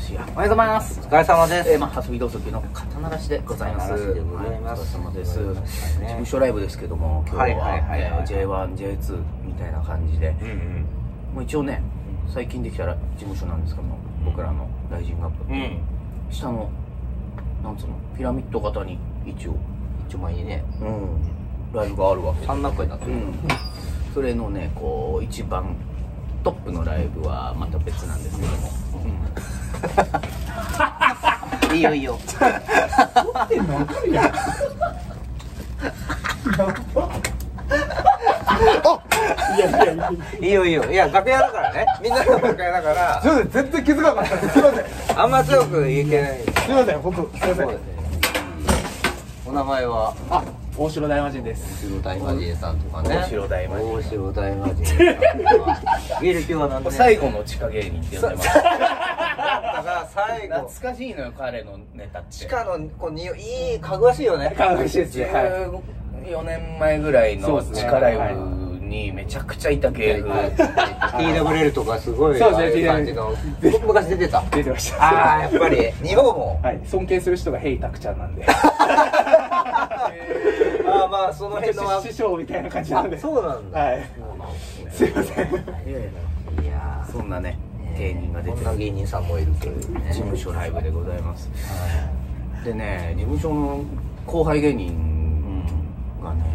しや。おはようございます。 お疲れ様です。 遊び道速の肩慣らしでございます。 お疲れ様です。 事務所ライブですけども、今日は J1、J2 みたいな感じで、もう一応ね、最近できたら事務所なんですけども、僕らのライジングアップ、下のなんつうのピラミッド型に一応前にね、 ライブがあるわけ。 3段階になってる。 それのね、こう一番トップのライブはまた別なんですけども。 いいよいいよ。 撮ってんの分かるやん。 いいよいいよ。いや、楽屋だからね。みんなの楽屋だから。 すいません、全然気づかなかったです。すいません。 あんま強く言えない。 すいません、本当すいません。 お名前は大城大魔神です。 大城大魔神さんとかね。 大城大魔神。 大城大魔神さんとか。芸歴は何で？ 最後の地下芸人って呼んでます。 だから最後。 懐かしいのよ、彼のネタって。 地下のこういいかぐわしいよね。 かぐわしいですね。 14年前ぐらいの地下ライブにめちゃくちゃいた芸風。 TWL とかすごい感じの。昔出てた。 出てました。 ああ、やっぱり日本も。 はい、尊敬する人がヘイタクちゃんなんで。 ああ、まあその辺の師匠みたいな感じなんで。 そうなんだ。 はい。すいません。 いやそんなね芸人が出てる。 こんな芸人さんもいるというね。 事務所ライブでございます。でね、事務所の後輩芸人がね、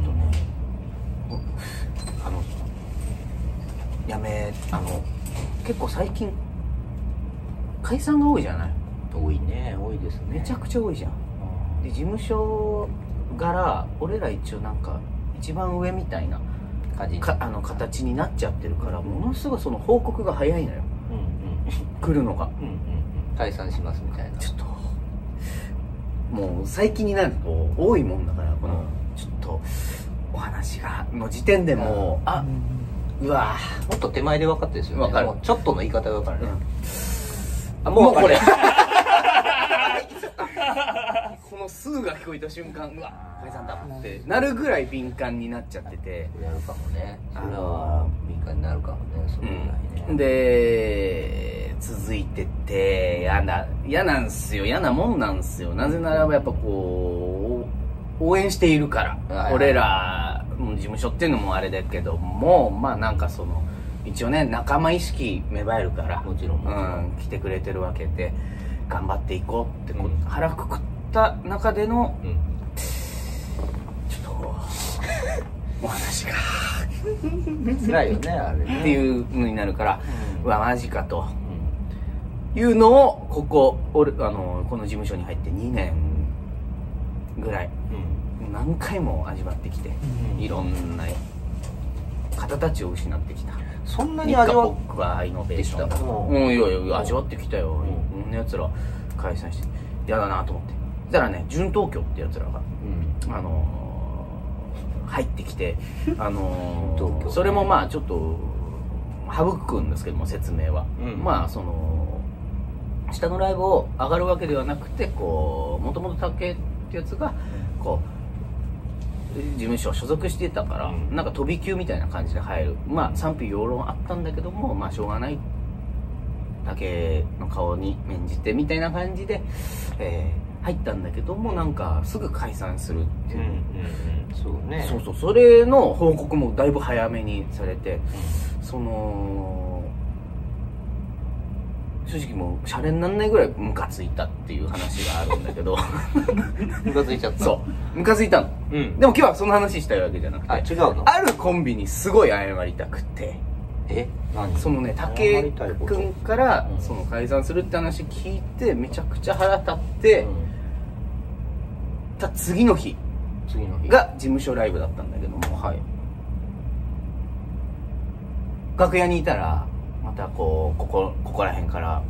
結構最近解散が多いじゃない。 多いね、多いですね。 めちゃくちゃ多いじゃん。で事務所柄俺ら一応なんか一番上みたいな形になっちゃってるから、ものすごいその報告が早いのよ。来るのが解散しますみたいな。 ちょっともう最近になると多いもんだから、このちょっとお話がの時点でもううわもっと手前で分かってるんですよね。 分かる。 ちょっとの言い方だからね。 もうこれこの数が聞こえた瞬間、うわ解散だってなるぐらい敏感になっちゃってて。 やるかもね。それは敏感になるかもね。それぐらいね。 で続いてって嫌なんすよ。嫌なもんなんすよ。なぜならばやっぱこう応援しているから、俺ら事務所っていうのもあれだけども、まあなんかその一応ね仲間意識芽生えるから、 もちろん来てくれてるわけで頑張っていこうってこう腹くくった中でのちょっとお話が辛いよね、あれね。 っていうのになるから、うわマジかというのをこの事務所に入って2年ぐらい何回も味わってきて、いろんな方たちを失ってきた。 そんなに味わ僕はイノベーションいや味わってきたよ。こんなやつら解散して嫌だなと思って、そしたらね純東京ってやつらが入ってきて、それもまあちょっと省くんですけども、説明は、まあその下のライブを上がるわけではなくて、こうもともと竹ってやつがこう事務所所属してたから、なんか飛び級みたいな感じで入る、まあ賛否両論あったんだけども、まあしょうがない、竹の顔に免じてみたいな感じで、入ったんだけども、なんかすぐ解散するっていう、 そうね。 そうそれの報告もだいぶ早めにされて、その正直もうシャレになんないぐらいムカついたっていう話があるんだけどムカついちゃった。 そうムカついたの。でも今日はその話したいわけじゃなくて、 違うの。 あるコンビにすごい謝りたくて、 何？ そのね武君からその解散するって話聞いてめちゃくちゃ腹立って、次の日が事務所ライブだったんだけども、楽屋にいたらまたここら辺から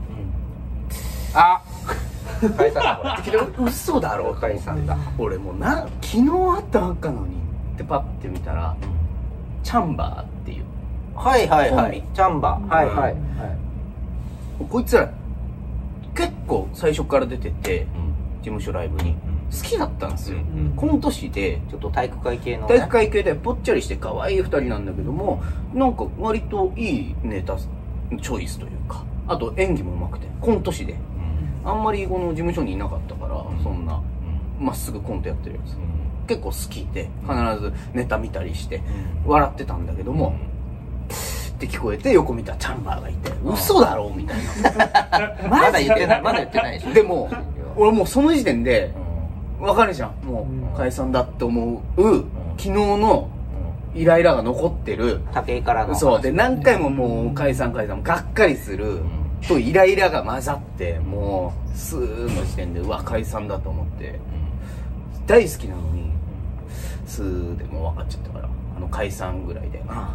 解散だこれ嘘だろ解散だ。 俺もう昨日会ったばっかのにってパッて見たらチャンバーっていうチャンバー。 こいつら結構最初から出てて、事務所ライブに好きだったんですよ。この年でちょっと体育会系の体育会系でぽっちゃりして可愛い2人なんだけども、なんか割といいネタチョイスというか、 あと演技も上手くてコント師で、あんまりこの事務所にいなかったから、そんなまっすぐコントやってるやつ、結構好きで必ずネタ見たりして笑ってたんだけども、って聞こえて横見たらチャンバーがいて、嘘だろみたいな。 まだ言ってないでしょ。 でも俺もうその時点で分かるじゃん、もう解散だって思う昨日のイライラが残ってる武井からの。 そうで、何回ももう解散がっかりするとイライラが混ざって、もうスーの時点でうわ解散だと思って、大好きなのにスーでもう分かっちゃったから、解散ぐらいであ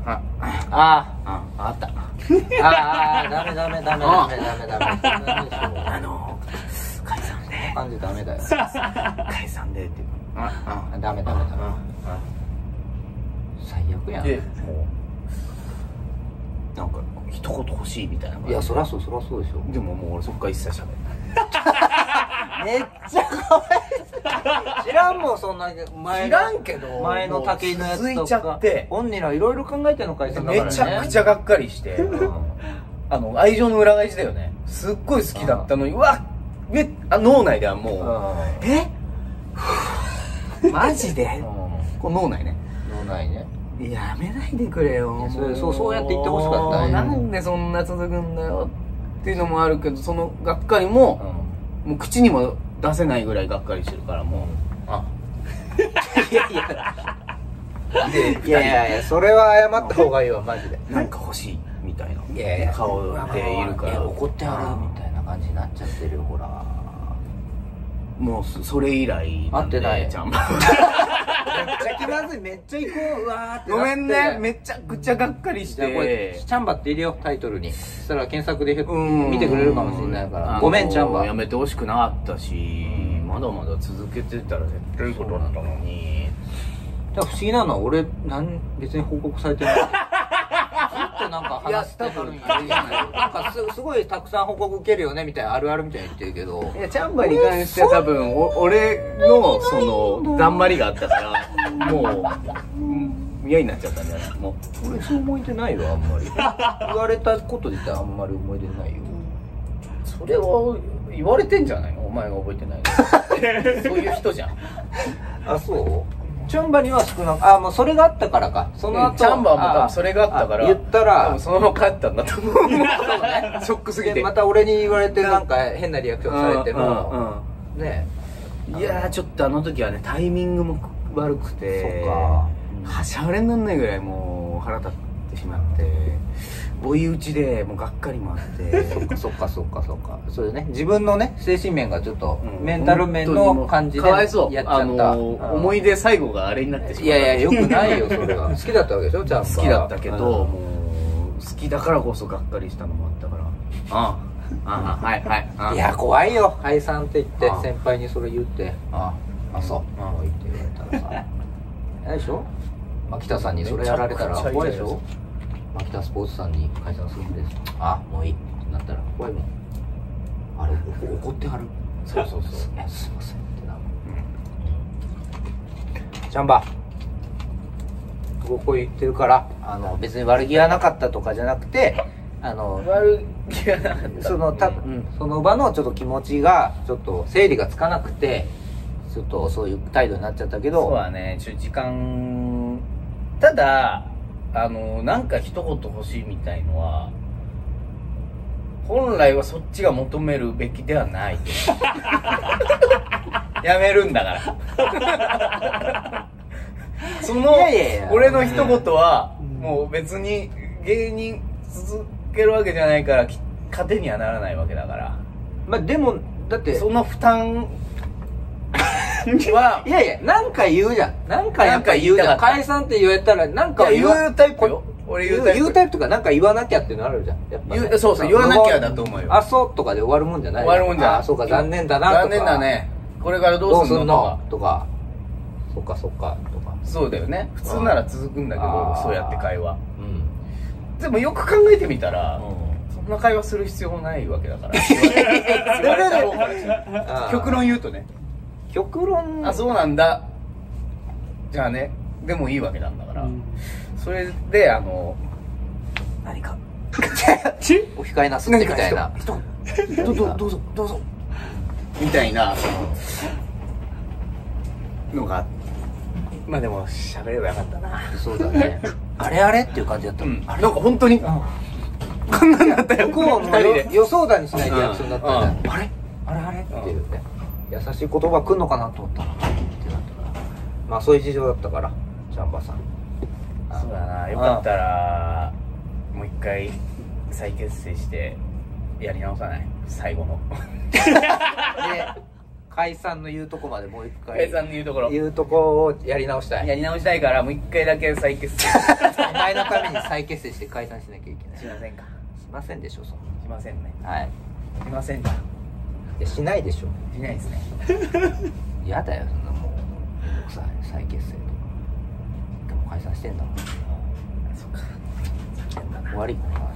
ったダメ解散で感じダメだよ。 解散でってダメ最悪やん。 でもうなんか一言欲しいみたいな。 いやそらそうでしょ。 でももう俺そっから一切喋る。 めっちゃかわいそう。知らんもんそんな前知らんけど前の武井のやつとか続いちゃって本人らいろいろ考えてんの解散だからね。 めちゃくちゃがっかりして、愛情の裏返しだよね。すっごい好きだったのに、うわ脳内ではもうマジでこう脳内ねやめないでくれよ。 そうやって言ってほしかったね。 なんでそんな続くんだよっていうのもあるけど、そのがっかりももう口にも出せないぐらいがっかりしてるから、もういやそれは謝った方がいいわマジで。 なんか欲しいみたいな顔でいるから、 怒ってやるみたいな感じになっちゃってるよ。ほらもうそれ以来会ってないちゃんめっちゃ気まずい。めっちゃ行こう。うわーってなって。 ごめんね、めちゃくちゃがっかりして。 これチャンバって入れようタイトルに。そしたら検索で見てくれるかもしれないから。ごめんチャンバ。 やめてほしくなかったし、まだまだ続けてたら絶対いいことだったのに。 不思議なのは俺別に報告されてない。ずっとなんか話してるんや。なんかすごいたくさん報告受けるよねみたいな、あるあるみたいに言ってるけど。 いやチャンバに関しては多分俺のその頑張りがあったからもう嫌になっちゃったんじゃない。もう俺そう思い出ないよあんまり。言われたこと自体あんまり思い出ないよ。 それは言われてんじゃないの、お前が覚えてないの。そういう人じゃん。 あ、そう。チャンバには少なく、もうそれがあったからか。その後、 チャンバも多分それがあったから言ったら多分そのまま帰ったんだと思う。そうね、ショックすぎてまた俺に言われてなんか変なリアクションされてもね。 いやーちょっとあの時はねタイミングも悪くて、 そうか、 しゃべれになんないぐらいもう腹立ってしまって、追い打ちでもうがっかりもあってそっかそれね、自分のね精神面がちょっとメンタル面の感じでかわいそうやっちゃった。 思い出最後があれになってしまった。 いやよくないよそれは。好きだったわけでしょちゃんと。 好きだったけど、もう好きだからこそがっかりしたのもあったから。 はい。いや怖いよ解散って言って先輩にそれ言って、そう言って言われたらさ嫌でしょ。牧田さんにそれやられたら怖いでしょ。牧田スポーツさんに解散するんです。もういいってなったら怖いもん。あれ怒ってはる。 そうすいませんってな。チャンバこう言ってるから別に悪気はなかったとかじゃなくて悪気はなかったその場のちょっと気持ちがちょっと整理がつかなくてちょっとそういう態度になっちゃったけど。 そうはね時間ただなんか一言欲しいみたいのは本来はそっちが求めるべきではない。やめるんだからその俺の一言はもう別に芸人続けるわけじゃないから糧にはならないわけだから。 でもだってその負担はいやなんか言うじゃん。なんか言うじゃん。解散って言えたらなんか言うタイプよ。俺言うタイプとかなんか言わなきゃっていうのあるじゃん。やっぱね、 そう言わなきゃだと思うよ。 そうとかで終わるもんじゃない。 終わるもんじゃない。 そうか残念だなとか。 残念だね。これからどうすんのとか。そっかとか。 そうだよね。普通なら続くんだけどそうやって会話。でもよく考えてみたら。そんな会話する必要もないわけだから。極論言うとね。 極論そうなんだじゃあねでもいいわけなんだから、それで何かお控えなすってみたいな、 どうぞみたいなのが、 まあでも喋ればよかったな。 そうだね。あれあれっていう感じだったもん。 なんか本当にこんなんだったよ。 向こうも二人で予想だにしないリアクションだったね。 うんあれっていうね。優しい言葉来んのかなと思ったらってなったから。まあそういう事情だったから、チャンバさん。 そうだな、よかったらもう一回再結成してやり直さない？最後ので、解散の言うとこまでもう一回。 解散の言うところ言うとこをやり直したい。 やり直したいから、もう一回だけ再結成お前のために再結成して解散しなきゃいけない。 しませんか？ しませんでしょ、そんしませんね。 な。はい。 しませんか？ いや、しないでしょ。 しないですね。 嫌だよ、そんなもう。再結成とか。でも解散してんだもん。 そっか。 終わり、この話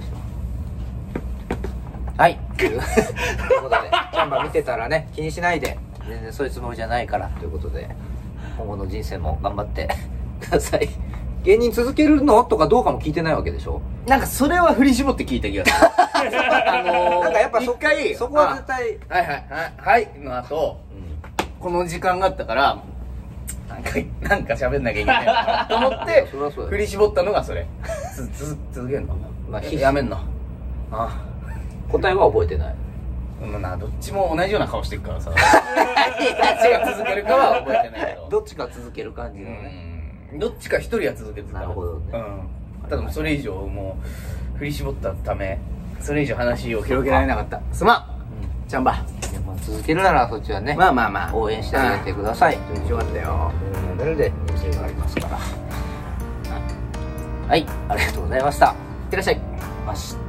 は。はい。ということで、チャンバ見てたらね、気にしないで。全然そういうつもりじゃないからということで、今後の人生も頑張ってください。芸人続けるのとかどうかも聞いてないわけでしょ。 なんかそれは振り絞って聞いた気がする。 なんかやっぱ一回そこは絶対、 はいの後、この時間があったからなんか喋んなきゃいけないのかなと思ってそりゃそうだよ振り絞ったのがそれ。続けんの？ まあやめんの？あ答えは覚えてない。 あ、どっちも同じような顔してるからさ。どっちが続けるかは覚えてないけど。 どっちか続ける感じのね。 どっちか一人は続けてた。 なるほどね。 ただもうそれ以上もう振り絞ったため、それ以上話を広げられなかった。すまん。チャンバ。 まあ続けるならそっちはね、 まあ応援してあげてください。 よかったよ。 レベルで人生がありますから。はい、ありがとうございました。いってらっしゃい。ました。